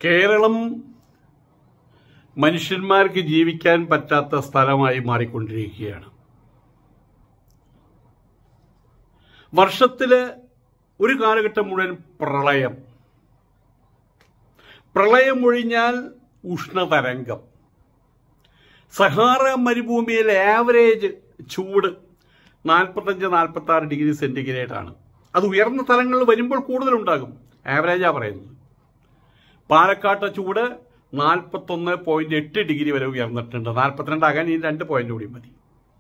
കേരളം മനുഷ്യന്മാർക്ക് ജീവിക്കാൻ പറ്റാത്ത സ്ഥലമായി മാറിക്കൊണ്ടിരിക്കുകയാണ്. വർഷത്തില് ഒരു കാലഘട്ടം മുഴുവൻ പ്രളയം ഒഴിഞ്ഞാൽ ഉഷ്ണതരംഗം. സഹാറ മരുഭൂമിയിലെ ആവറേജ് ചൂട് 45-46 ഡിഗ്രി സെന്റിഗ്രേഡാണ്. അത് ഉയർന്ന തലങ്ങളിൽ വരുമ്പോൾ കൂടുതലുണ്ടാകും. ആവറേജാ പറയുന്നത്. പാലക്കാട്ടെ ചൂട് 41.8 ഡിഗ്രി വരെ ഉയർന്നിട്ടുണ്ട്. 42 ആകാൻ ഈ 2 പോയിന്റ് കൂടി മതി.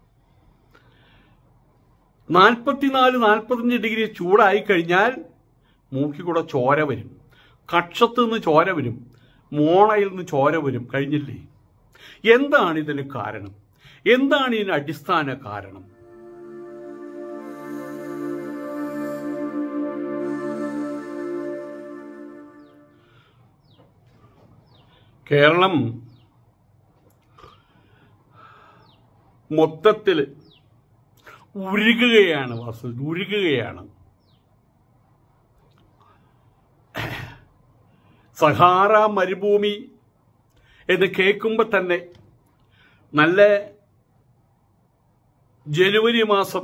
44-45 ഡിഗ്രി ചൂടായി കഴിഞ്ഞാൽ മൂക്കിൽ കൂടെ ചോര വരും, കക്ഷത്ത് നിന്ന് ചോര വരും, മോണയിൽ നിന്ന് ചോര വരും. കഴിഞ്ഞില്ലേ? എന്താണ് ഇതിന് കാരണം? എന്താണ് ഇതിന് അടിസ്ഥാന കാരണം? കേരളം മൊത്തത്തിൽ ഉരുകുകയാണ്. ഉരുകുകയാണ്. സഹാറ മരുഭൂമി എന്ന് കേൾക്കുമ്പോൾ തന്നെ നല്ല ജനുവരി മാസം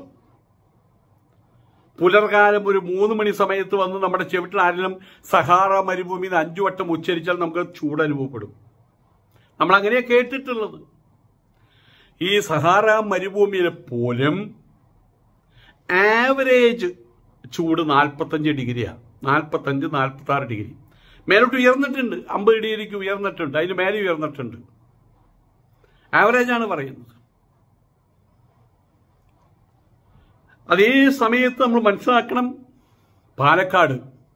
പുലർകാലം ഒരു 3 മണി സമയത്ത് വന്ന് നമ്മുടെ ചെവിട്ടിൽ ആരെങ്കിലും സഹാറ മരുഭൂമി 5 വട്ടം ഉച്ചരിച്ചാൽ നമുക്ക് ചൂട് അനുഭവപ്പെടും. നമ്മൾ അങ്ങനെയാ കേട്ടിട്ടുള്ളത്. ഈ സഹാറ മരുഭൂമിയിൽ പോലും ആവറേജ് ചൂട് 45 ഡിഗ്രിയാണ്. 45-46 ഡിഗ്രി മേലോട്ട് ഉയർന്നിട്ടുണ്ട്. 50 ഡിഗ്രിക്ക് ഉയർന്നിട്ടുണ്ട്. അതിന് മേലെ ഉയർന്നിട്ടുണ്ട്. ആവറേജാണ് പറയുന്നത്. അതേ സമയത്ത് നമ്മൾ മനസ്സിലാക്കണം, പാലക്കാട്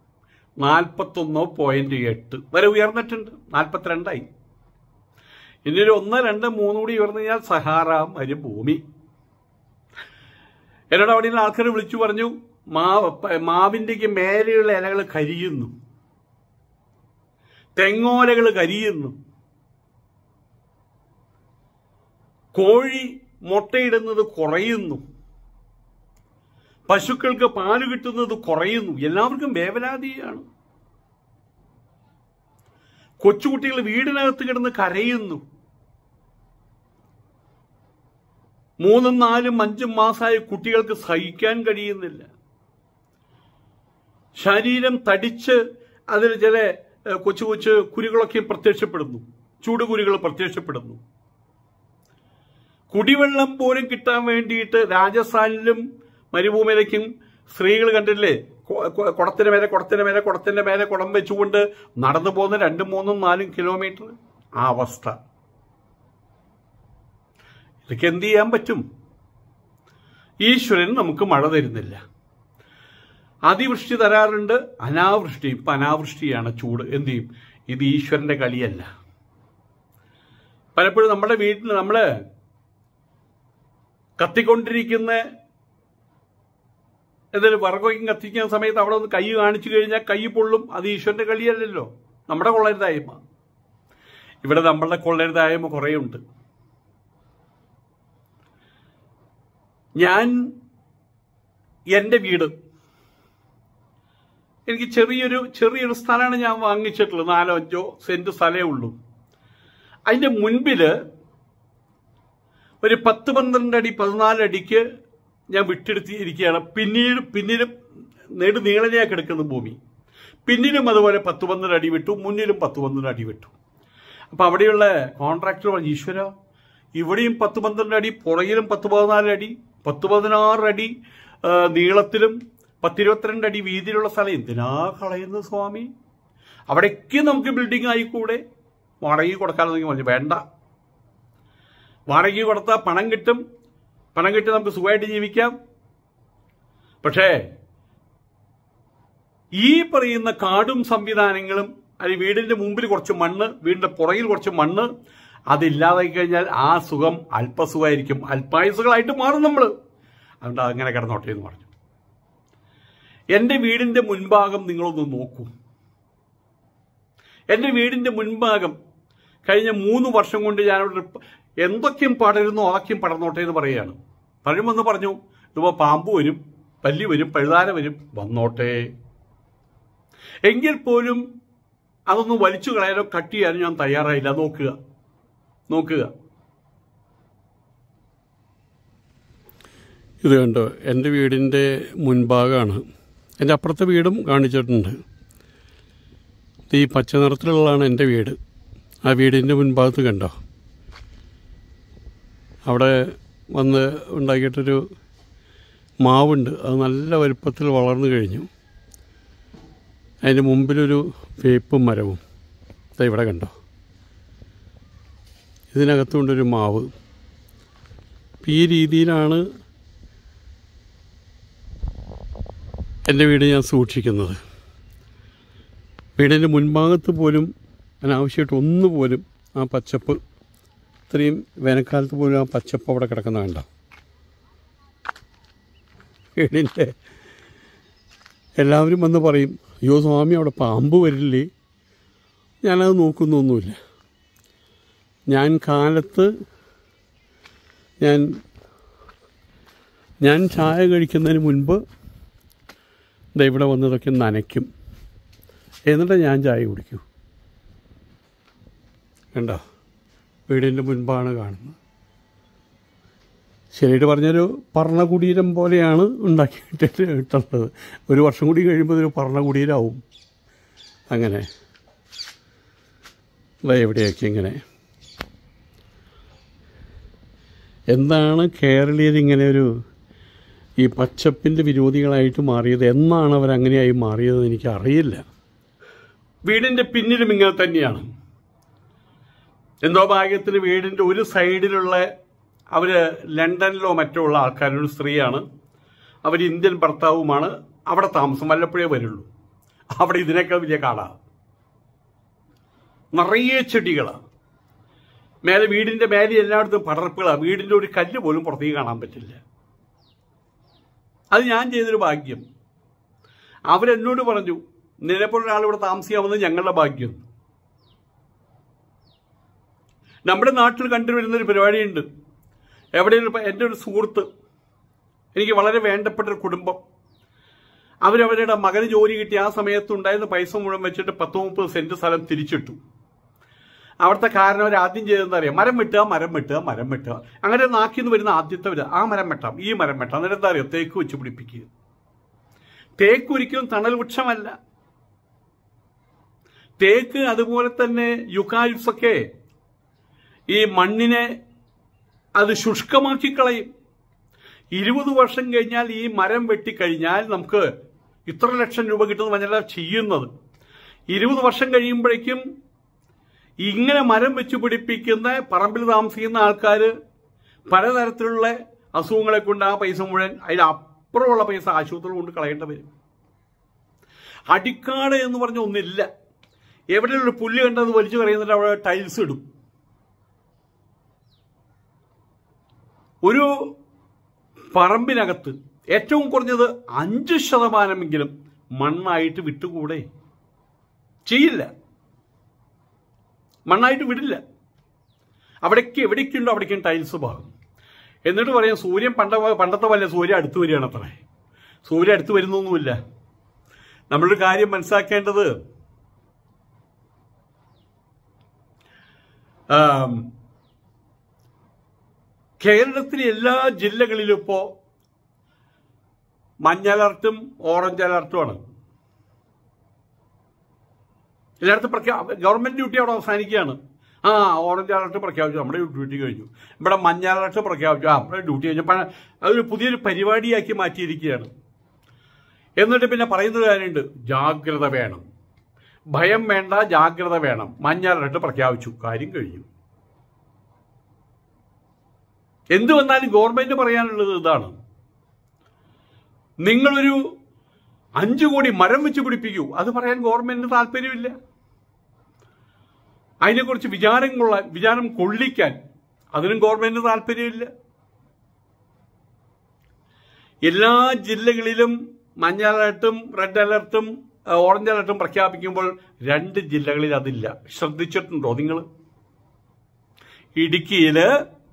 41.8 വരെ ഉയർന്നിട്ടുണ്ട്. 42ആയി. ഇനിയൊരു 1, 2, 3 കൂടി ഉയർന്നു കഴിഞ്ഞാൽ സഹാറ മരുഭൂമി. എന്നോട് അവിടെയുള്ള ആൾക്കാർ വിളിച്ചു പറഞ്ഞു, മാവിൻ്റെക്ക് മേലെയുള്ള ഇലകൾ കരിയുന്നു, തെങ്ങോലകൾ കരിയുന്നു, കോഴി മുട്ടയിടുന്നത് കുറയുന്നു, പശുക്കൾക്ക് പാല് കിട്ടുന്നത് കുറയുന്നു. എല്ലാവർക്കും വേവലാതിയാണ്. കൊച്ചുകുട്ടികൾ വീടിനകത്ത് കിടന്ന് കരയുന്നു. 3, 4, 5 മാസമായ കുട്ടികൾക്ക് സഹിക്കാൻ കഴിയുന്നില്ല. ശരീരം തടിച്ച് അതിൽ ചില കൊച്ചു കൊച്ചു കുരുകളൊക്കെ പ്രത്യക്ഷപ്പെടുന്നു. ചൂടുകുരുകൾ പ്രത്യക്ഷപ്പെടുന്നു. കുടിവെള്ളം പോലും കിട്ടാൻ വേണ്ടിയിട്ട് രാജസ്ഥാനിലും മരുഭൂമിയിലേക്കും സ്ത്രീകൾ കണ്ടില്ലേ, കുടത്തിന്റെ മേലെ കുടം വെച്ചുകൊണ്ട് നടന്നു പോകുന്ന 2, 3, 4 കിലോമീറ്റർ. ആ അവസ്ഥ. ഇതൊക്കെ എന്ത് ചെയ്യാൻ പറ്റും? ഈശ്വരൻ നമുക്ക് മഴ തരുന്നില്ല. അതിവൃഷ്ടി തരാറുണ്ട്, അനാവൃഷ്ടി. ഇപ്പം അനാവൃഷ്ടിയാണ് ചൂട്. എന്ത് ചെയ്യും? ഇത് ഈശ്വരന്റെ കളിയല്ല. പലപ്പോഴും നമ്മുടെ വീട്ടിൽ നമ്മള് കത്തിക്കൊണ്ടിരിക്കുന്ന എന്തെങ്കിലും വിറകൊക്കെ കത്തിക്കുന്ന സമയത്ത് അവിടെ ഒന്ന് കൈ കാണിച്ചു കഴിഞ്ഞാൽ കൈ പൊള്ളും. അത് ഈശ്വരന്റെ കളിയല്ലല്ലോ, നമ്മുടെ കൊള്ളരുതായ്മ. ഇവിടെ നമ്മളുടെ കൊള്ളരുതായ്മ കുറേയുണ്ട്. ഞാൻ എൻ്റെ വീട്, എനിക്ക് ചെറിയൊരു സ്ഥലമാണ് ഞാൻ വാങ്ങിച്ചിട്ടുള്ളത്. 4-5 സെന്റ് സ്ഥലമേ ഉള്ളൂ. അതിൻ്റെ മുൻപിൽ ഒരു 10-12 അടി 14 അടിക്ക് ഞാൻ വിട്ടെടുത്തിരിക്കുകയാണ്. പിന്നിലും നെടുനീളനെയാ കിടക്കുന്ന ഭൂമി. പിന്നിലും അതുപോലെ 10-12 അടി വിട്ടു, മുന്നിലും 10-12 അടി വിട്ടു. അപ്പം അവിടെയുള്ള കോൺട്രാക്ടർ പറഞ്ഞു, ഈശ്വര, ഇവിടെയും 10-12 അടി, പുറകിലും 10-14 അടി, 10-16 അടി നീളത്തിലും 10-22 അടി വീതിയിലുള്ള സ്ഥലം എന്തിനാ കളയുന്നത് സ്വാമി? അവിടേക്ക് നമുക്ക് ബിൽഡിംഗ് ആയിക്കൂടെ? വാടകയ്ക്ക് കൊടുക്കാമെന്ന് പറഞ്ഞു. വേണ്ട, വാടകയ്ക്ക് കൊടുത്താൽ പണം കിട്ടും, പണം കിട്ടി നമുക്ക് സുഖമായിട്ട് ജീവിക്കാം. പക്ഷേ ഈ പറയുന്ന കാടും സംവിധാനങ്ങളും, അല്ലെങ്കിൽ വീടിന്റെ മുമ്പിൽ കുറച്ച് മണ്ണ്, വീടിന്റെ പുറകിൽ കുറച്ച് മണ്ണ്, അതില്ലാതായി കഴിഞ്ഞാൽ ആ സുഖം അല്പസുഖമായിരിക്കും. അല്പായുസുകളായിട്ട് മാറും നമ്മൾ. അതുകൊണ്ട് അങ്ങനെ കിടന്നോട്ടെ എന്ന് പറഞ്ഞു. എൻ്റെ വീടിന്റെ മുൻഭാഗം നിങ്ങളൊന്ന് നോക്കൂ. എൻ്റെ വീടിന്റെ മുൻഭാഗം കഴിഞ്ഞ 3 വർഷം കൊണ്ട് ഞാനവിടെ എന്തൊക്കെയും പടരുന്നു അതൊക്കെയും പടർന്നോട്ടെ എന്ന് പറയുകയാണ്. പഴമെന്ന് പറഞ്ഞു, ഇതിപ്പോൾ പാമ്പ് വരും, പല്ലി വരും, പഴുതാര വരും, വന്നോട്ടെ. എങ്കിൽ പോലും അതൊന്ന് വലിച്ചു കളയാനോ കട്ട് ചെയ്യാനോ ഞാൻ തയ്യാറായില്ല. നോക്കുക. ഇത് കണ്ടോ, എൻ്റെ വീടിൻ്റെ മുൻഭാഗമാണ്. എൻ്റെ അപ്പുറത്തെ വീടും കാണിച്ചിട്ടുണ്ട്. ഈ പച്ച നിറത്തിലുള്ളതാണ് എൻ്റെ വീട്. ആ വീടിൻ്റെ മുൻഭാഗത്ത് കണ്ടോ, അവിടെ വന്ന് ഉണ്ടാക്കിയിട്ടൊരു മാവുണ്ട്. അത് നല്ല വലുപ്പത്തിൽ വളർന്നു കഴിഞ്ഞു. അതിൻ്റെ മുമ്പിലൊരു വേപ്പും മരവും ഇവിടെ കണ്ടോ. ഇതിനകത്തുകൊണ്ടൊരു മാവ്. ഈ രീതിയിലാണ് എൻ്റെ വീട് ഞാൻ സൂക്ഷിക്കുന്നത്. വീടിൻ്റെ മുൻഭാഗത്ത് പോലും അനാവശ്യമായിട്ട് ഒന്നുപോലും ആ പച്ചപ്പ്, ഇത്രയും വേനൽക്കാലത്ത് പോലും ആ പച്ചപ്പ് അവിടെ കിടക്കുന്ന കണ്ടോ. വീടിൻ്റെ എല്ലാവരും വന്ന് പറയും, അയ്യോ സ്വാമി അവിടെ പാമ്പ് വരില്ലേ? ഞാനത് നോക്കുന്നൊന്നുമില്ല. ഞാൻ കാലത്ത് ഞാൻ ചായ കഴിക്കുന്നതിന് മുൻപ് ഇവിടെ വന്നതൊക്കെ നനയ്ക്കും, എന്നിട്ട് ഞാൻ ചായ കുടിക്കൂ. കണ്ടോ, വീടിൻ്റെ മുൻപാണ് കാണുന്നത്. ശരിയായിട്ട് പറഞ്ഞൊരു പർണകുടീരം പോലെയാണ് ഉണ്ടാക്കിയിട്ടുള്ളത്. ഒരു വർഷം കൂടി കഴിയുമ്പോൾ ഇതൊരു പർണകുടീരമാവും. അങ്ങനെ എവിടെയൊക്കെ ഇങ്ങനെ. എന്താണ് കേരളീയരിങ്ങനെ ഈ പച്ചപ്പിൻ്റെ വിരോധികളായിട്ട് മാറിയത്? എന്നാണ് അവരങ്ങനെയായി മാറിയതെന്ന് എനിക്കറിയില്ല. വീടിൻ്റെ പിന്നിലും ഇങ്ങനെ തന്നെയാണ്. എന്തോ ഭാഗ്യത്തിന് വീടിൻ്റെ ഒരു സൈഡിലുള്ള അവർ ലണ്ടനിലോ മറ്റോ ഉള്ള ആൾക്കാരൊരു സ്ത്രീയാണ്. അവർ ഇന്ത്യൻ ഭർത്താവുമാണ്. അവിടെ താമസം, വല്ലപ്പോഴേ വരുള്ളൂ. അവിടെ ഇതിനേക്കാൾ വലിയ കാടാണ്, നിറയെ ചെടികളാണ്. വീടിൻ്റെ മേലെ എല്ലായിടത്തും പടർപ്പുകളാണ്. വീടിൻ്റെ ഒരു കല്ല് പോലും പുറത്തേക്ക് കാണാൻ പറ്റില്ല. അത് ഞാൻ ചെയ്തൊരു ഭാഗ്യം. അവരെന്നോട് പറഞ്ഞു, നിന്നെപ്പോലൊരാൾ ഇവിടെ താമസിക്കാമെന്ന് ഞങ്ങളുടെ ഭാഗ്യം. നമ്മുടെ നാട്ടിൽ കണ്ടുവരുന്നൊരു പരിപാടിയുണ്ട്. എൻ്റെ ഒരു സുഹൃത്ത്, എനിക്ക് വളരെ വേണ്ടപ്പെട്ടൊരു കുടുംബം, അവരവരുടെ മകന് ജോലി കിട്ടി ആ സമയത്തുണ്ടായിരുന്ന പൈസ മുഴുവൻ വെച്ചിട്ട് 10-30 സെൻറ്റ് സ്ഥലം തിരിച്ചിട്ടു. അവിടുത്തെ കാരണം അവർ ആദ്യം ചെയ്തതെന്ന് അറിയാം, മരം വെട്ടുക. അങ്ങനെ നാക്കിന്ന് വരുന്ന ആദ്യത്തെ ആ മരം വെട്ടാം, ഈ മരം വെട്ടാം. എന്നിട്ട് എന്താ അറിയോ, തേക്ക് വെച്ച് പിടിപ്പിക്കുക. തേക്ക് ഒരിക്കലും തണൽ വൃക്ഷമല്ല. തേക്ക് അതുപോലെ തന്നെ യുക്കാലിപ്സൊക്കെ ഈ മണ്ണിനെ അത് ശുഷ്കമാക്കി കളയും. 20 വർഷം കഴിഞ്ഞാൽ ഈ മരം വെട്ടിക്കഴിഞ്ഞാൽ നമുക്ക് ഇത്ര ലക്ഷം രൂപ കിട്ടുന്ന പറഞ്ഞാൽ ചെയ്യുന്നത്. 20 വർഷം കഴിയുമ്പോഴേക്കും ഇങ്ങനെ മരം വെച്ച് പിടിപ്പിക്കുന്ന പറമ്പിൽ താമസിക്കുന്ന ആൾക്കാർ പലതരത്തിലുള്ള അസുഖങ്ങളെ കൊണ്ട് ആ പൈസ മുഴുവൻ, അതിലപ്പുറമുള്ള പൈസ ആശുപത്രിയിൽ കൊണ്ട് കളയേണ്ടി വരും. അടിക്കാട് എന്ന് പറഞ്ഞ ഒന്നില്ല. എവിടെയുള്ള പുല്ല് കണ്ടത് വലിച്ചു കളയുന്നിട്ട് അവിടെ ടൈൽസ് ഇടും. ഒരു പറമ്പിനകത്ത് ഏറ്റവും കുറഞ്ഞത് 5% മണ്ണായിട്ട് വിട്ടുകൂടെ? ചെയ്യില്ല, മണ്ണായിട്ട് വിടില്ല. എവിടേക്കുണ്ടോ അവിടേക്കും ടൈൽസ് ഭാഗം. എന്നിട്ട് പറയാം സൂര്യൻ പണ്ടത്തെ പോലെ സൂര്യൻ അടുത്ത് വരികയാണ് അത്ര. സൂര്യൻ അടുത്ത് വരുന്നൊന്നുമില്ല. നമ്മളൊരു കാര്യം മനസ്സിലാക്കേണ്ടത്, കേരളത്തിലെ എല്ലാ ജില്ലകളിലും ഇപ്പോൾ മഞ്ഞ അലർട്ടും ഓറഞ്ച് അലർട്ടുമാണ്. എല്ലായിടത്തും ഗവൺമെന്റ് ഡ്യൂട്ടി അവിടെ അവസാനിക്കുകയാണ്. ഓറഞ്ച് അലർട്ട് പ്രഖ്യാപിച്ചു, നമ്മുടെ ഡ്യൂട്ടി കഴിഞ്ഞു. ഇവിടെ മഞ്ഞ അലർട്ട് പ്രഖ്യാപിച്ചു, നമ്മുടെ ഡ്യൂട്ടി കഴിഞ്ഞു. അതൊരു പുതിയൊരു പരിപാടിയാക്കി മാറ്റിയിരിക്കുകയാണ്. എന്നിട്ട് പിന്നെ പറയുന്ന കാര്യമുണ്ട്, ജാഗ്രത വേണം, ഭയം വേണ്ട, ജാഗ്രത വേണം. മഞ്ഞ അലർട്ട് പ്രഖ്യാപിച്ചു, കാര്യം കഴിഞ്ഞു. എന്തു വന്നാലും ഗവൺമെന്റ് പറയാനുള്ളത് ഇതാണ്, നിങ്ങളൊരു 5 കോടി മരം വെച്ച് പിടിപ്പിക്കൂ. അത് പറയാൻ ഗവൺമെന്റിന് താല്പര്യമില്ല. അതിനെക്കുറിച്ച് വിചാരം കൊള്ളിക്കാൻ അതിനും ഗവൺമെന്റിന് താല്പര്യമില്ല. എല്ലാ ജില്ലകളിലും മഞ്ഞ അലർട്ടും റെഡ് അലർട്ടും ഓറഞ്ച് അലർട്ടും പ്രഖ്യാപിക്കുമ്പോൾ 2 ജില്ലകളിൽ അതില്ല. ശ്രദ്ധിച്ചിട്ടുണ്ടോ നിങ്ങൾ? ഇടുക്കിയില്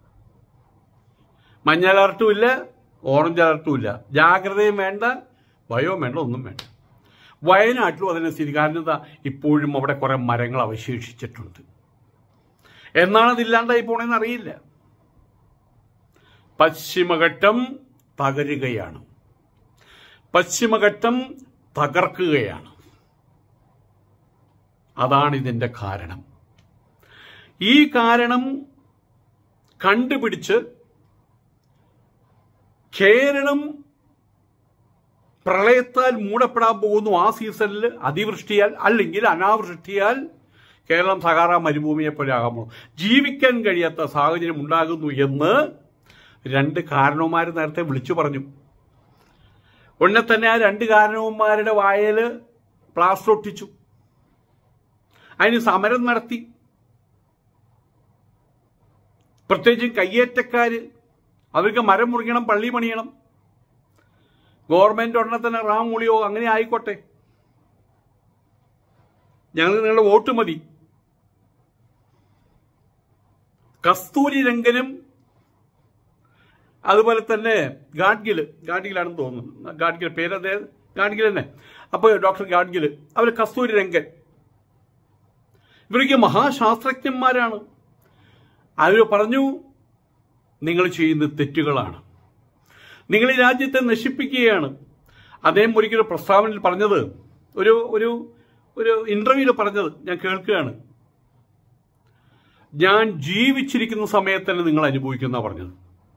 മഞ്ഞ അലർട്ടും ഇല്ല, ഓറഞ്ച് അലർട്ടും ഇല്ല. ജാഗ്രതയും വേണ്ട, ഭയവും വേണ്ട, ഒന്നും വേണ്ട. വയനാട്ടിലും അതിനെ സ്ഥിതി. കാരണം എന്താ, ഇപ്പോഴും അവിടെ കുറെ മരങ്ങൾ അവശേഷിച്ചിട്ടുണ്ട്. എന്നാണ് അതില്ലാണ്ടായി പോണെന്ന് അറിയില്ല. പശ്ചിമഘട്ടം തകരുകയാണ്, പശ്ചിമഘട്ടം തകർക്കുകയാണ്. അതാണ് ഇതിന്റെ കാരണം. ഈ കാരണം കണ്ടുപിടിച്ച് കേരളം പ്രളയത്താൽ മൂടപ്പെടാൻ പോകുന്നു. ആ സീസണിൽ അതിവൃഷ്ടിയാൽ അല്ലെങ്കിൽ അനാവൃഷ്ടിയാൽ കേരളം സഹാറ മരുഭൂമിയെ പോലെ ആകാമോ, ജീവിക്കാൻ കഴിയാത്ത സാഹചര്യം ഉണ്ടാകുന്നു എന്ന് രണ്ട് കാരണവന്മാർ നേരത്തെ വിളിച്ചു പറഞ്ഞു. ഉടനെ തന്നെ ആ രണ്ട് കാരണവന്മാരുടെ വായയിൽ പ്ലാസ്റ്റർ ഒട്ടിച്ചു. അതിന് സമരം നടത്തി. പ്രത്യേകിച്ചും കയ്യേറ്റക്കാര്, അവർക്ക് മരം മുറിക്കണം, പള്ളി പണിയണം. ഗവൺമെന്റ് ഉടനെ തന്നെ റാം മൂളിയോ അങ്ങനെ ആയിക്കോട്ടെ, ഞങ്ങൾ നിങ്ങളുടെ വോട്ട് മതി. കസ്തൂരി രംഗനും അതുപോലെ തന്നെ ഗാഡ്ഗിലാണെന്ന് തോന്നുന്നു, ഗാഡ്ഗിൽ പേരതേ ഗാഡ്ഗിൽ തന്നെ. അപ്പോൾ ഡോക്ടർ ഗാഡ്ഗിൽ, അവർ കസ്തൂരി രംഗൻ, ഇവർക്ക് മഹാശാസ്ത്രജ്ഞന്മാരാണ്. അവർ പറഞ്ഞു, നിങ്ങൾ ചെയ്യുന്ന തെറ്റുകളാണ്, നിങ്ങൾ ഈ രാജ്യത്തെ നശിപ്പിക്കുകയാണ്. അദ്ദേഹം ഒരിക്കലും പ്രസ്താവനയിൽ പറഞ്ഞത്, ഒരു ഒരു ഒരു ഇന്റർവ്യൂവിൽ പറഞ്ഞത് ഞാൻ കേൾക്കുകയാണ്, ഞാൻ ജീവിച്ചിരിക്കുന്ന സമയത്തന്നെ നിങ്ങൾ അനുഭവിക്കുന്ന പറഞ്ഞത്.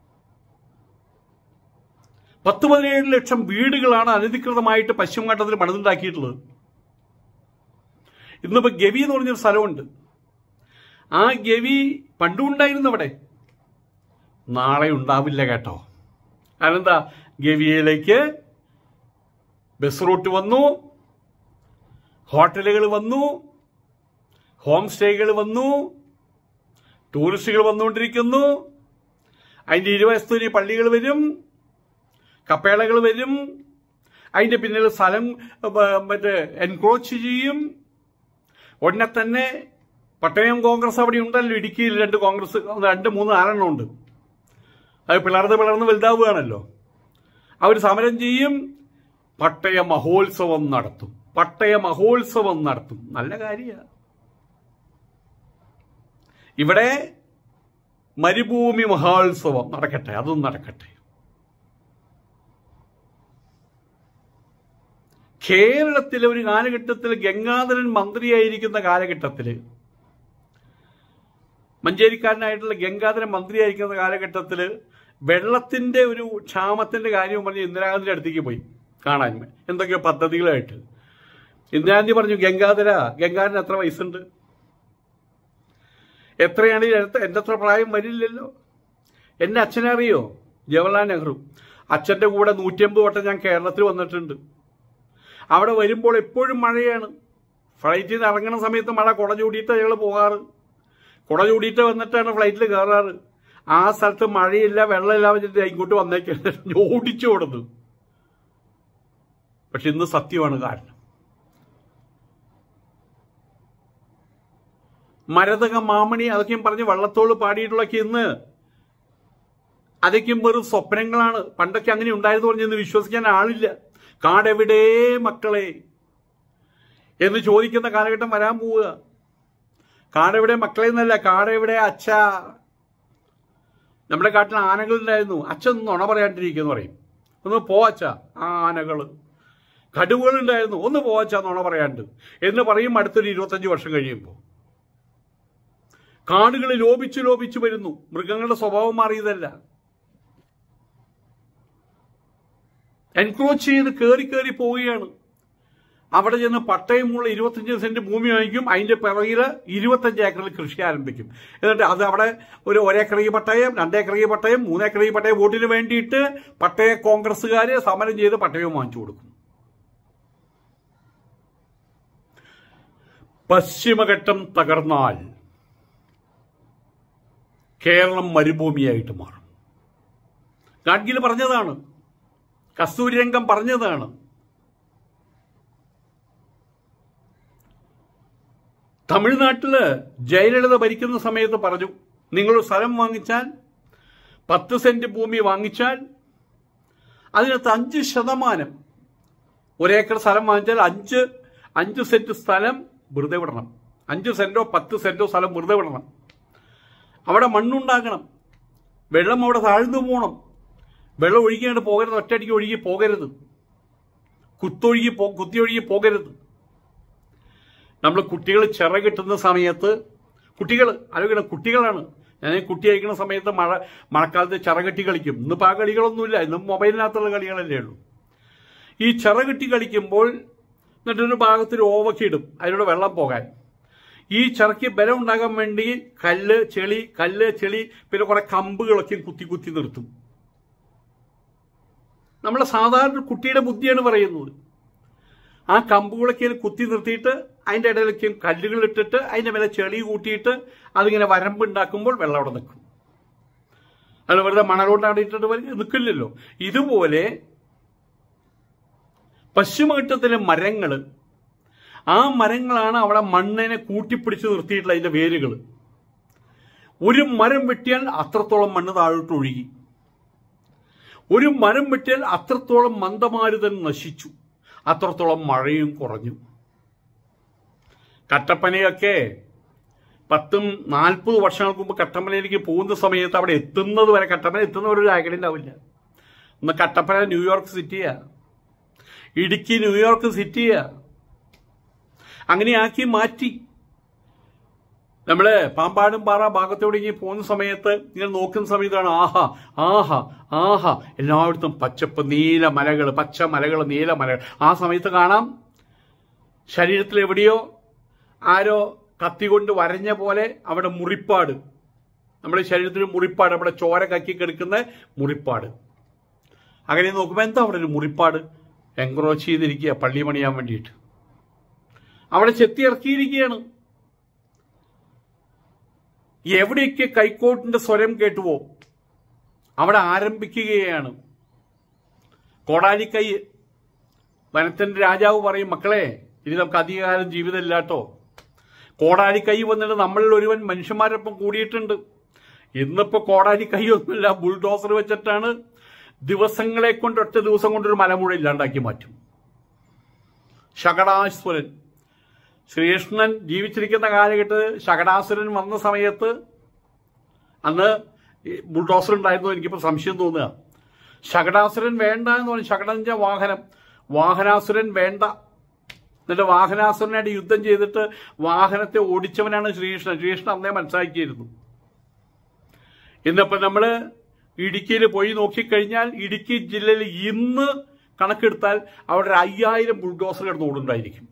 10-17 ലക്ഷം വീടുകളാണ് അനധികൃതമായിട്ട് പശ്ചിമഘട്ടത്തിൽ പണിതുണ്ടാക്കിയിട്ടുള്ളത്. ഇന്നിപ്പോ ഗവി എന്ന് പറഞ്ഞൊരു സ്ഥലമുണ്ട്. ആ ഗവി പണ്ടും ഉണ്ടായിരുന്നു അവിടെ, നാളെ ഉണ്ടാവില്ല കേട്ടോ. അതെന്താ, ഗവിയിലേക്ക് ബസ് റൂട്ട് വന്നു, ഹോട്ടലുകൾ വന്നു, ഹോം സ്റ്റേകൾ വന്നു, ടൂറിസ്റ്റുകൾ വന്നുകൊണ്ടിരിക്കുന്നു. അതിൻ്റെ ഇരുവശത്തുനി പള്ളികൾ വരും, കപ്പേളകൾ വരും. അതിൻ്റെ പിന്നിൽ സ്ഥലം എൻക്രോച്ച് ചെയ്യും. ഉടനെ തന്നെ പട്ടയം കോൺഗ്രസ് അവിടെ ഉണ്ടല്ലോ, ഇടുക്കിയിൽ 2 കോൺഗ്രസ് 2-3 ആറെണ്ണം ഉണ്ട്. അത് പിളർന്ന് വലുതാവുകയാണല്ലോ. അവർ സമരം ചെയ്യും, പട്ടയ മഹോത്സവം നടത്തും. നല്ല കാര്യമാണ്. ഇവിടെ മരുഭൂമി മഹോത്സവം നടക്കട്ടെ, അതും നടക്കട്ടെ. കേരളത്തിലെ ഒരു കാലഘട്ടത്തിൽ ഗംഗാധരൻ മന്ത്രിയായിരിക്കുന്ന കാലഘട്ടത്തിൽ, മഞ്ചേരിക്കാരനായിട്ടുള്ള ഗംഗാധരൻ മന്ത്രിയായിരിക്കുന്ന കാലഘട്ടത്തിൽ വെള്ളത്തിന്റെ ഒരു ക്ഷാമത്തിന്റെ കാര്യം പറഞ്ഞ് ഇന്ദിരാഗാന്ധിയുടെ അടുത്തേക്ക് പോയി കാണാൻ, എന്തൊക്കെയോ പദ്ധതികളായിട്ട്. ഇന്ദിരാഗാന്ധി പറഞ്ഞു, ഗംഗാധരൻ എത്ര വയസ്സുണ്ട്, എത്രയാണ് എൻ്റെ അത്ര പ്രായം വരില്ലല്ലോ. എൻ്റെ അച്ഛനെ അറിയോ, ജവഹർലാൽ നെഹ്റു. അച്ഛൻ്റെ കൂടെ 150 വട്ടം ഞാൻ കേരളത്തിൽ വന്നിട്ടുണ്ട്. അവിടെ വരുമ്പോൾ എപ്പോഴും മഴയാണ്. ഫ്ലൈറ്റിൽ നിന്ന് ഇറങ്ങുന്ന സമയത്ത് മഴ കുട ചൂടിയിട്ട് ഞങ്ങൾ പോകാറ്, കുട ചൂടിയിട്ട് വന്നിട്ടാണ് ഫ്ലൈറ്റിൽ കയറാറ്. ആ സ്ഥലത്ത് മഴയില്ല, വെള്ളമില്ല വെച്ചിട്ട് ഇങ്ങോട്ട് വന്നേക്ക് ഓടിച്ചു കൊടുത്തു. പക്ഷെ ഇന്ന് സത്യമാണ് കാരണം. മരതക മാമണി അതൊക്കെയും പറഞ്ഞ് വള്ളത്തോള് പാടിയിട്ടുള്ളൊക്കെ ഇന്ന് അതൊക്കെയും വെറും സ്വപ്നങ്ങളാണ്. പണ്ടൊക്കെ അങ്ങനെ ഉണ്ടായിരുന്നു പറഞ്ഞെന്ന് വിശ്വസിക്കാൻ ആളില്ല. കാടെവിടെ മക്കളെ എന്ന് ചോദിക്കുന്ന കാലഘട്ടം വരാൻ പോവുക. കാടെവിടെ മക്കളെ എന്നല്ല, കാടെവിടെ അച്ഛ. നമ്മുടെ കാട്ടിൽ ആനകളുണ്ടായിരുന്നു. അച്ഛൻ നുണ പറയാണ്ടിരിക്കുമെന്ന് പറയും. ഒന്ന് പോ അച്ഛ. ആനകള്, കടുവകളുണ്ടായിരുന്നു. ഒന്ന് പോ അച്ഛ നുണ പറയാണ്ട് എന്ന് പറയും. അടുത്തൊരു 25 വർഷം കഴിയുമ്പോൾ കാടുകൾ ലോപിച്ചു വരുന്നു. മൃഗങ്ങളുടെ സ്വഭാവം മാറിയതല്ല, എൻക്രോച്ച് ചെയ്ത് കയറി പോവുകയാണ്. അവിടെ ചെന്ന് പട്ടയമുള്ള 25 സെന്റ് ഭൂമി വാങ്ങിക്കും. അതിന്റെ പിറകിൽ 25 ഏക്കറിൽ കൃഷി ആരംഭിക്കും. എന്നിട്ട് അത് അവിടെ ഒരു 1 ഏക്കറി പട്ടയം, 2 ഏക്കറി പട്ടയം, 3 ഏക്കറി പട്ടയം വോട്ടിന് വേണ്ടിയിട്ട് പട്ടയ കോൺഗ്രസ്സുകാര് സമരം ചെയ്ത് പട്ടയം വാങ്ങിച്ചു കൊടുക്കും. പശ്ചിമഘട്ടം തകർന്നാൽ കേരളം മരുഭൂമിയായിട്ട് മാറും. ഗാഡ്ഗിൽ പറഞ്ഞതാണ്, കസ്തൂരി രംഗൻ പറഞ്ഞതാണ്. തമിഴ്നാട്ടില് ജയലളിത ഭരിക്കുന്ന സമയത്ത് പറഞ്ഞു, നിങ്ങൾ സ്ഥലം വാങ്ങിച്ചാൽ 10 സെന്റ് ഭൂമി വാങ്ങിച്ചാൽ അതിനകത്ത് 5% ഒരേക്കർ സ്ഥലം വാങ്ങിച്ചാൽ 5 സെന്റ് സ്ഥലം വെറുതെ വിടണം. 5 സെന്റോ 10 സെന്റോ സ്ഥലം വെറുതെ വിടണം. അവിടെ മണ്ണുണ്ടാക്കണം, വെള്ളം അവിടെ താഴ്ന്നു പോകണം. വെള്ളം ഒഴുകിയാണ്ട് പോകരുത്, ഒറ്റയടിക്ക് ഒഴുകി പോകരുത്, കുത്തിയൊഴുകി പോകരുത്. നമ്മൾ കുട്ടികൾ ചിറകിട്ടുന്ന സമയത്ത്, കുട്ടികൾ ആലോചിക്കണം, കുട്ടികളാണ്. ഞാൻ കുട്ടി അയക്കുന്ന സമയത്ത് മഴക്കാലത്ത് ചിറകെട്ടി കളിക്കും. ഇന്നിപ്പോൾ ആ കളികളൊന്നുമില്ല, ഇന്നും മൊബൈലിനകത്തുള്ള കളികളല്ലേ ഉള്ളൂ. ഈ ചിറകെട്ടി കളിക്കുമ്പോൾ എന്നിട്ടൊരു ഭാഗത്തൊരു ഓവൊക്കെ ഇടും അതിലൂടെ വെള്ളം പോകാൻ. ഈ ചിറയ്ക്ക് ബലം ഉണ്ടാകാൻ വേണ്ടി കല്ല് ചെളി പിന്നെ കുറെ കമ്പുകളൊക്കെ കുത്തി നിർത്തും. നമ്മളെ സാധാരണ കുട്ടിയുടെ ബുദ്ധിയാണ് പറയുന്നത്. ആ കമ്പുകളൊക്കെ കുത്തി നിർത്തിയിട്ട് അതിൻ്റെ ഇടയിലൊക്കെ കല്ലുകൾ ഇട്ടിട്ട് അതിൻ്റെ മേലെ ചെളി കൂട്ടിയിട്ട് അതിങ്ങനെ വരമ്പുണ്ടാക്കുമ്പോൾ വെള്ളം അവിടെ നിൽക്കും. അത് വെറുതെ മണലോട്ട് അവിടെ ഇട്ടിട്ട് നിൽക്കില്ലല്ലോ. ഇതുപോലെ പശ്ചിമഘട്ടത്തിലെ മരങ്ങൾ, ആ മരങ്ങളാണ് അവിടെ മണ്ണിനെ കൂട്ടിപ്പിടിച്ച് നിർത്തിയിട്ടുള്ള അതിൻ്റെ വേരുകൾ. ഒരു മരം വെട്ടിയാൽ അത്രത്തോളം മണ്ണ് താഴോട്ട് ഒഴുകി. ഒരു മരം വെട്ടിയാൽ അത്രത്തോളം മന്ദമാരുതൻ നശിച്ചു, അത്രത്തോളം മഴയും കുറഞ്ഞു. കട്ടപ്പനയൊക്കെ 10-40 വർഷങ്ങൾക്ക് മുമ്പ് കട്ടപ്പനയിലേക്ക് പോകുന്ന സമയത്ത് അവിടെ എത്തുന്നത് വരെ, കട്ടപ്പന എത്തുന്നവരൊരു ആക്സിഡന്റ് ഉണ്ടാവില്ല. ഇന്ന് കട്ടപ്പന ന്യൂയോർക്ക് സിറ്റിയാ, ഇടുക്കി ന്യൂയോർക്ക് സിറ്റിയാ. അങ്ങനെയാക്കി മാറ്റി. നമ്മള് പാമ്പാടും പാറ ഭാഗത്തോടേക്ക് പോകുന്ന സമയത്ത് ഇങ്ങനെ നോക്കുന്ന സമയത്താണ് ആഹാ എല്ലായിടത്തും പച്ചപ്പ്, നീല മലകൾ, പച്ച മലകൾ, നീല മലകൾ. ആ സമയത്ത് കാണാം ശരീരത്തിൽ എവിടെയോ ആരോ കത്തി കൊണ്ട് വരഞ്ഞ പോലെ അവിടെ മുറിപ്പാട്, നമ്മുടെ ശരീരത്തിൽ മുറിപ്പാട്, അവിടെ ചോര കക്കി കിടക്കുന്ന മുറിപ്പാട്. അങ്ങനെ നോക്കുമ്പോൾ എന്താ അവിടെ ഒരു മുറിപ്പാട്? എൻക്രോച്ച് ചെയ്തിരിക്കുക പള്ളി പണിയാൻ വേണ്ടിയിട്ട്. അവിടെ ചെത്തി ഇറക്കിയിരിക്കുകയാണ്. എവിടെയൊക്കെ കൈക്കോട്ടിന്റെ സ്വരം കേട്ടുവോ അവിടെ ആരംഭിക്കുകയാണ്. കോടാലിക്കൈ വനത്തിന്റെ രാജാവ് പറയും, മക്കളെ ഇനി നമുക്ക് അധികകാലം ജീവിതമില്ലാട്ടോ. കോടാലിക്കൈ വന്നിട്ട് നമ്മളിൽ ഒരുവൻ മനുഷ്യന്മാരൊപ്പം കൂടിയിട്ടുണ്ട്. ഇന്നിപ്പോ കോടാലിക്കൈ ഒന്നുമില്ല, ബുൾഡോസർ വെച്ചിട്ടാണ് ദിവസങ്ങളെ കൊണ്ട്, ഒറ്റ ദിവസം കൊണ്ടൊരു മലമുഴ ഇല്ലാണ്ടാക്കി മാറ്റും. ശകടാസുരൻ, ശ്രീകൃഷ്ണൻ ജീവിച്ചിരിക്കുന്ന കാലഘട്ടത്തിൽ ശകടാസുരൻ വന്ന സമയത്ത് അന്ന് ബുൾഡോസർ ഉണ്ടായിരുന്നു. എനിക്കിപ്പോൾ സംശയം തോന്നുക. ശകടാസുരൻ വേണ്ട എന്ന് പറഞ്ഞു. ശകടന്റെ വാഹനാസുരൻ വേണ്ട. എന്നിട്ട് വാഹനാസുരനായിട്ട് യുദ്ധം ചെയ്തിട്ട് വാഹനത്തെ ഓടിച്ചവനാണ് ശ്രീകൃഷ്ണൻ. ശ്രീകൃഷ്ണൻ അന്നേ മനസ്സിലാക്കിയിരുന്നു. ഇന്നിപ്പോൾ നമ്മൾ ഇടുക്കിയിൽ പോയി നോക്കിക്കഴിഞ്ഞാൽ ഇടുക്കി ജില്ലയിൽ ഇന്ന് കണക്കെടുത്താൽ അവിടെ 5000 ബുൾഡോസർ കിടന്ന് ഓടുണ്ടായിരിക്കും.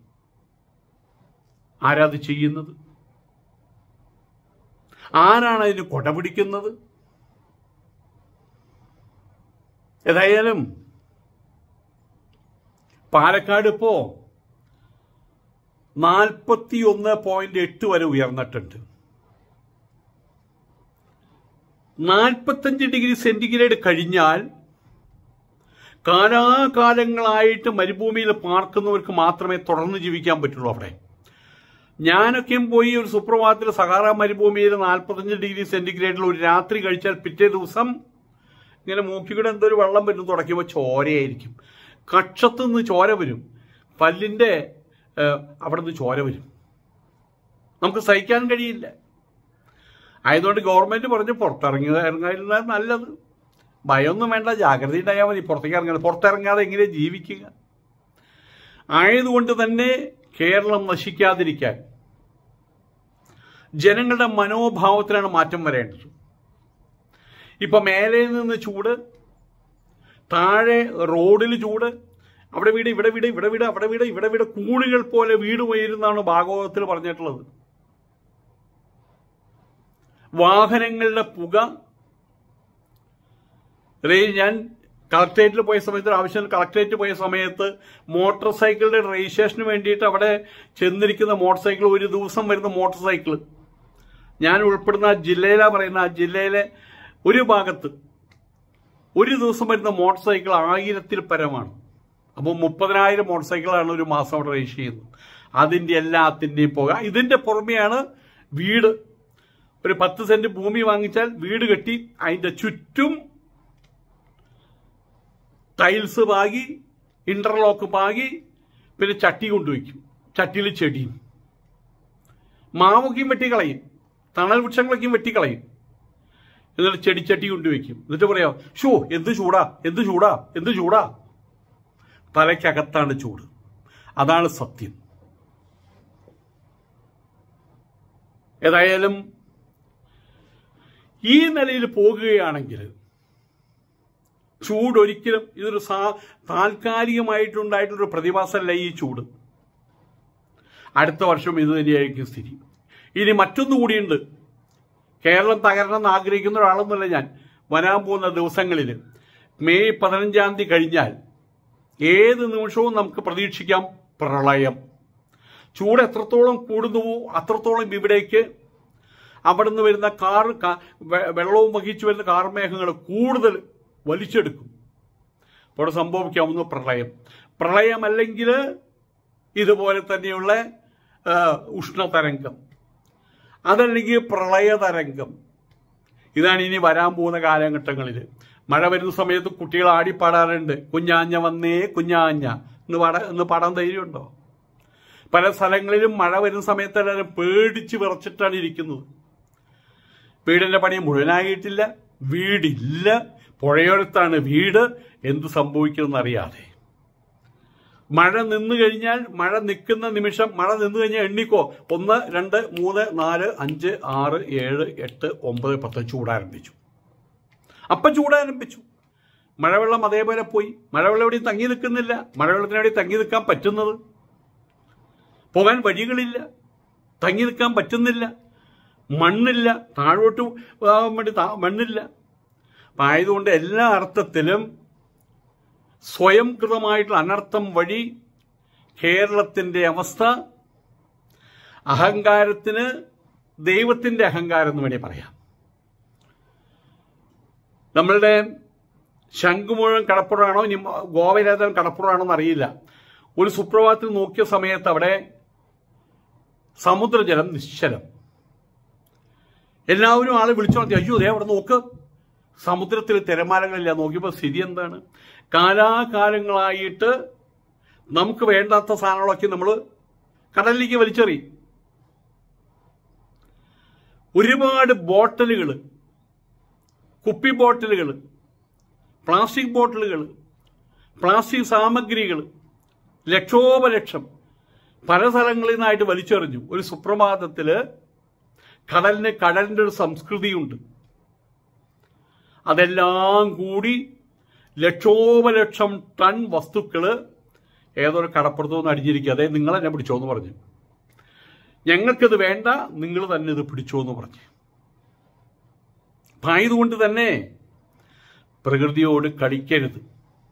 ആരാത് ചെയ്യുന്നത്? ആരാണ് അതിന് കൊടപിടിക്കുന്നത്? ഏതായാലും പാലക്കാട് ഇപ്പോ 41.8 വരെ ഉയർന്നിട്ടുണ്ട്. 45 ഡിഗ്രി സെന്റിഗ്രേഡ് കഴിഞ്ഞാൽ കാലാകാലങ്ങളായിട്ട് മരുഭൂമിയിൽ പാർക്കുന്നവർക്ക് മാത്രമേ തുടർന്ന് ജീവിക്കാൻ പറ്റുള്ളൂ. അവിടെ ഞാനൊക്കെയും പോയി ഒരു സുപ്രഭാതത്തിൽ സഹാറ മരുഭൂമിയിൽ 45 ഡിഗ്രി സെന്റിഗ്രേഡിൽ ഒരു രാത്രി കഴിച്ചാൽ പിറ്റേ ദിവസം ഇങ്ങനെ മൂക്കിക്കൂടെ എന്തൊരു വെള്ളം വരും, തുടയ്ക്കുമ്പോൾ ചോരയായിരിക്കും. കക്ഷത്തുനിന്ന് ചോര വരും, പല്ലിൻ്റെ അവിടെ നിന്ന് ചോര വരും. നമുക്ക് സഹിക്കാൻ കഴിയില്ല. ആയതുകൊണ്ട് ഗവൺമെന്റ് പറഞ്ഞു പുറത്തിറങ്ങാതിരുന്നാൽ നല്ലത്. ഭയമൊന്നും വേണ്ട, ജാഗ്രത ഉണ്ടായാൽ മതി. പുറത്തിറങ്ങാതെ എങ്ങനെ ജീവിക്കുക? ആയതുകൊണ്ട് തന്നെ കേരളം നശിക്കാതിരിക്കാൻ ജനങ്ങളുടെ മനോഭാവത്തിലാണ് മാറ്റം വരേണ്ടത്. ഇപ്പൊ മേലെ നിന്ന് ചൂട്, താഴെ റോഡിൽ ചൂട്, അവിടെ വീട്, ഇവിടെ വീട്, ഇവിടെ വീട്, അവിടെ വീട്, ഇവിടെ വീട്, കൂണികൾ പോലെ വീട് ഉയരുന്നാണ് ഭാഗവതത്തിൽ പറഞ്ഞിട്ടുള്ളത്. വാഹനങ്ങളുടെ പുക. ഞാൻ കളക്ടറേറ്റിൽ പോയ സമയത്ത്, കളക്ടറേറ്റ് പോയ സമയത്ത് മോട്ടോർ സൈക്കിളിന്റെ രജിസ്ട്രേഷന് വേണ്ടിയിട്ട് അവിടെ ചെന്നിരിക്കുന്ന മോട്ടോർ സൈക്കിൾ, ഒരു ദിവസം വരുന്ന മോട്ടോർ സൈക്കിൾ, ഞാൻ ഉൾപ്പെടുന്ന ആ ജില്ലയിലാ പറയുന്ന, ആ ജില്ലയിലെ ഒരു ഭാഗത്ത് ഒരു ദിവസം വരുന്ന മോട്ടോർ സൈക്കിൾ 1000-ൽ പരമാണ്. അപ്പോൾ 30,000 മോട്ടോർ സൈക്കിളാണ് ഒരു മാസം അവിടെ രജിസ്റ്റർ ചെയ്യുന്നത്. അതിൻ്റെ എല്ലാത്തിൻ്റെയും പുക. ഇതിന്റെ പുറമെയാണ് വീട്. ഒരു 10 സെന്റ് ഭൂമി വാങ്ങിച്ചാൽ വീട് കെട്ടി അതിന്റെ ചുറ്റും ടൈൽസ് പാകി ഇന്റർലോക്ക് പാകി പിന്നെ ചട്ടി കൊണ്ടുവയ്ക്കും. ചട്ടിയിൽ ചെടിയും മാവൊക്കെയും വെട്ടിക്കളയും, തണൽ വൃക്ഷങ്ങളൊക്കെയും വെട്ടിക്കളയും. എന്നിട്ട് ചെടിച്ചട്ടി കൊണ്ടുവയ്ക്കും. എന്നിട്ട് പറയാം, ഷോ എന്ത് ചൂടാ, എന്ത് ചൂടാ, എന്ത് ചൂടാ. തലയ്ക്കകത്താണ് ചൂട്. അതാണ് സത്യം. ഏതായാലും ഈ നിലയിൽ പോകുകയാണെങ്കിൽ ചൂടൊരിക്കലും ഇതൊരു താൽക്കാലികമായിട്ടുണ്ടായിട്ടുള്ളൊരു പ്രതിഭാസമല്ല ഈ ചൂട്. അടുത്ത വർഷം ഇത് തന്നെയായിരിക്കും സ്ഥിതി. ഇനി മറ്റൊന്നു കൂടിയുണ്ട്. കേരളം തകരണമെന്ന് ആഗ്രഹിക്കുന്ന ഒരാളൊന്നുമല്ല ഞാൻ. വരാൻ പോകുന്ന ദിവസങ്ങളിൽ മെയ് 15-ാം തീയതി കഴിഞ്ഞാൽ ഏത് നിമിഷവും നമുക്ക് പ്രതീക്ഷിക്കാം പ്രളയം. ചൂട് എത്രത്തോളം കൂടുന്നുവോ അത്രത്തോളം ഇവിടേക്ക് അവിടുന്ന് വരുന്ന വെള്ളവും വഹിച്ചു വരുന്ന കാർമേഘങ്ങൾ കൂടുതൽ വലിച്ചെടുക്കും. അപ്പോൾ സംഭവിക്കാവുന്ന പ്രളയമല്ലെങ്കിൽ ഇതുപോലെ തന്നെയുള്ള ഉഷ്ണതരംഗം, അതല്ലെങ്കിൽ പ്രളയതരംഗം. ഇതാണ് ഇനി വരാൻ പോകുന്ന കാലഘട്ടങ്ങളിൽ. മഴ വരുന്ന സമയത്ത് കുട്ടികൾ ആടിപ്പാടാറുണ്ട്, കുഞ്ഞാഞ്ഞ വന്നേ കുഞ്ഞാഞ്ഞ എന്ന് പാടാൻ ധൈര്യമുണ്ടോ? പല സ്ഥലങ്ങളിലും മഴ വരുന്ന സമയത്ത് എല്ലാവരും പേടിച്ച് വിറച്ചിട്ടാണ് ഇരിക്കുന്നത്. വീടിന്റെ പണി മുഴുവനായിട്ടില്ല, വീടില്ല, പുഴയോരത്താണ് വീട്. എന്ത് സംഭവിക്കുമെന്ന് അറിയാതെ മഴ നിന്നു കഴിഞ്ഞാൽ, മഴ നിൽക്കുന്ന നിമിഷം, മഴ നിന്നു കഴിഞ്ഞാൽ എണ്ണിക്കോ 1, 2, 3, 4, 5, 6, 7, 8, 9, 10 ചൂടാരംഭിച്ചു. അപ്പം ചൂടാരംഭിച്ചു. മഴവെള്ളം അതേപോലെ പോയി. മഴവെള്ളം എവിടെയും തങ്ങി നിൽക്കുന്നില്ല. മഴവെള്ളത്തിനെവിടെയും തങ്ങി നിൽക്കാൻ പറ്റുന്നത്? പോകാൻ വഴികളില്ല, തങ്ങി നിൽക്കാൻ പറ്റുന്നില്ല, മണ്ണില്ല, താഴോട്ട് പോകാൻ വേണ്ടി മണ്ണില്ല. അപ്പം ആയതുകൊണ്ട് എല്ലാ അർത്ഥത്തിലും സ്വയംകൃതമായിട്ടുള്ള അനർത്ഥം വഴി കേരളത്തിൻ്റെ അവസ്ഥ അഹങ്കാരത്തിന് ദൈവത്തിൻ്റെ അഹങ്കാരം എന്ന് വേണ്ടി പറയാം. നമ്മളുടെ ശംഖുമുഴം കടപ്പുറമാണോ ഇനി ഗോവയിലേതാനും കടപ്പുറമാണോ എന്നറിയില്ല. ഒരു സുപ്രഭാതത്തിൽ നോക്കിയ സമയത്ത് അവിടെ സമുദ്രജലം നിശ്ചലം. എല്ലാവരും ആളെ വിളിച്ചു നോക്കി, അയ്യോ ദേ അവിടെ നോക്ക്, സമുദ്രത്തിൽ തിരമാലകളില്ല. നോക്കിയപ്പോൾ സ്ഥിതി എന്താണ്? കാലാകാലങ്ങളായിട്ട് നമുക്ക് വേണ്ടാത്ത സാധനങ്ങളൊക്കെ നമ്മൾ കടലിലേക്ക് വലിച്ചെറിയും. ഒരുപാട് ബോട്ടലുകൾ, കുപ്പി ബോട്ടലുകൾ, പ്ലാസ്റ്റിക് ബോട്ടലുകൾ, പ്ലാസ്റ്റിക് സാമഗ്രികൾ ലക്ഷോപലക്ഷം പല സ്ഥലങ്ങളിൽ നിന്നായിട്ട് വലിച്ചെറിഞ്ഞു. ഒരു സുപ്രഭാതത്തിൽ കടലിൻ്റെ ഒരു സംസ്കൃതിയുണ്ട്. അതെല്ലാം കൂടി ലക്ഷോപലക്ഷം ടൺ വസ്തുക്കൾ ഏതൊരു കടപ്പുറത്തു നിന്ന് അടിഞ്ഞിരിക്കുക. അതായത് നിങ്ങൾ എന്നെ പിടിച്ചോ എന്ന് പറഞ്ഞു. ഞങ്ങൾക്കിത് വേണ്ട, നിങ്ങൾ തന്നെ ഇത് പിടിച്ചോ എന്ന് പറഞ്ഞു. ആയതുകൊണ്ട് തന്നെ പ്രകൃതിയോട് കളിക്കരുത്.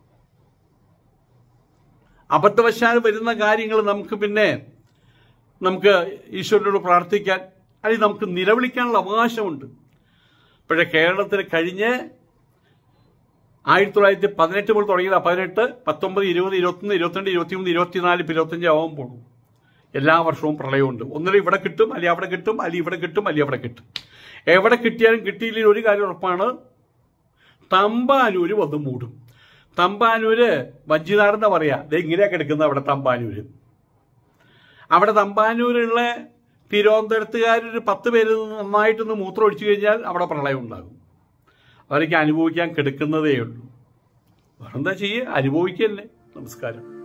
അബദ്ധവശാൽ വരുന്ന കാര്യങ്ങൾ നമുക്ക് ഈശ്വരനോട് പ്രാർത്ഥിക്കാൻ അല്ലെങ്കിൽ നമുക്ക് നിലവിളിക്കാനുള്ള അവകാശമുണ്ട്. പക്ഷേ കേരളത്തിൽ കഴിഞ്ഞ് 1918 മുതൽ തുടങ്ങിയത് 18, 19, 20, 21, 22, 23, 24, 25 ആവാൻ പോകും. എല്ലാ വർഷവും പ്രളയമുണ്ട്. ഒന്നിലും ഇവിടെ കിട്ടും, അല്ലെങ്കിൽ അവിടെ കിട്ടും, അല്ലെങ്കിൽ ഇവിടെ കിട്ടും, അല്ലെങ്കിൽ അവിടെ കിട്ടും. എവിടെ കിട്ടിയാലും കിട്ടിയില്ലെങ്കിൽ ഒരു കാര്യം ഉറപ്പാണ്, തമ്പാനൂര് വന്ന് മൂടും. തമ്പാനൂര് വഞ്ചിനാടെന്നാ പറയാ. ഇത് ഇങ്ങനെയൊക്കെ എടുക്കുന്നത് അവിടെ തമ്പാനൂര്. അവിടെ തമ്പാനൂരുള്ള തിരുവനന്തപുരത്തുകാരൊരു 10 പേര് നന്നായിട്ടൊന്ന് മൂത്രം ഒഴിച്ചു കഴിഞ്ഞാൽ അവിടെ പ്രളയം ഉണ്ടാകും. അവർക്ക് അനുഭവിക്കാൻ കിടക്കുന്നതേ ഉള്ളൂ. വേറെന്താ ചെയ്യുക? അനുഭവിക്കല്ലേ. നമസ്കാരം.